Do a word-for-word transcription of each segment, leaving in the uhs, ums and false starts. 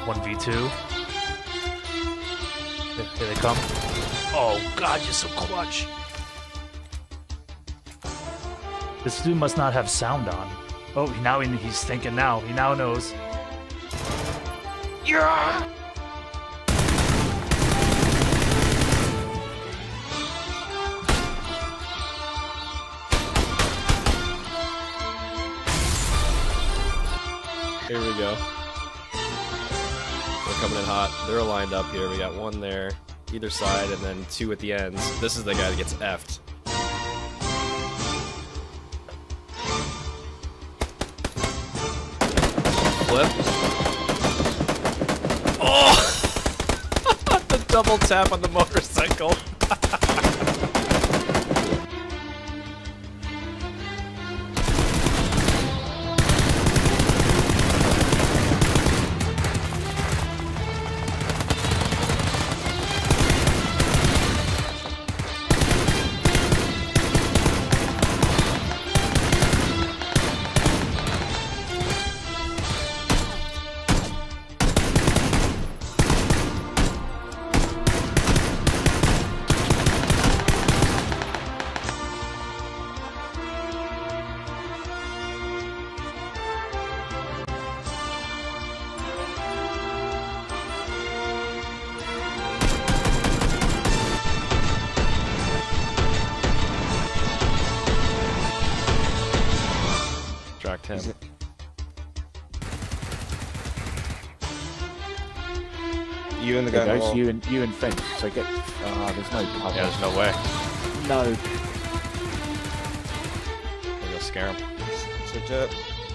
one v two. Here, here they come. Oh god, you're so clutch. This dude must not have sound on. Oh, now he, he's thinking now. He now knows. Yeah! Here we go. We're coming in hot. They're lined up here. We got one there, either side, and then two at the ends. This is the guy that gets effed. Flip. Oh! The double tap on the motorcycle. Tracked him. You and the guy. There in the goes wall. you and you and Fence. So get. Ah, there's no cover. Yeah, there's no way. No. Maybe I'll scare him. Switch up.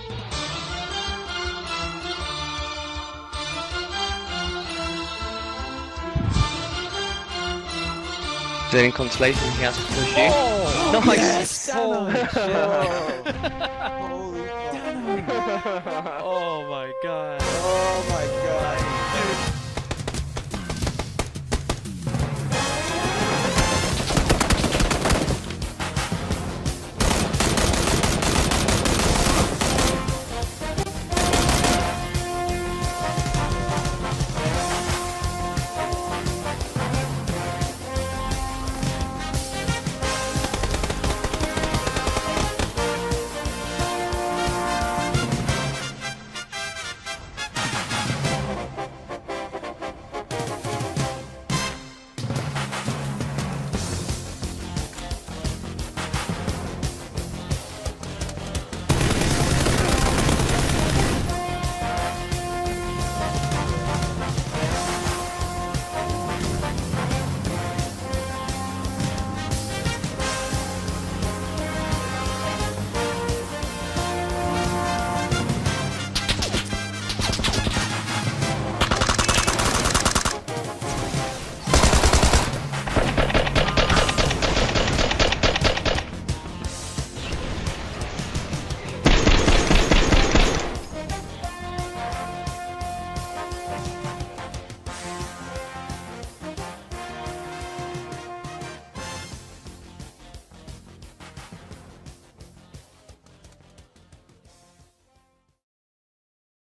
Then in consolation, he has to push you. Oh, Nice! Yes, Holy Dano. shit. Holy fuck. Dano. Oh my god. Oh my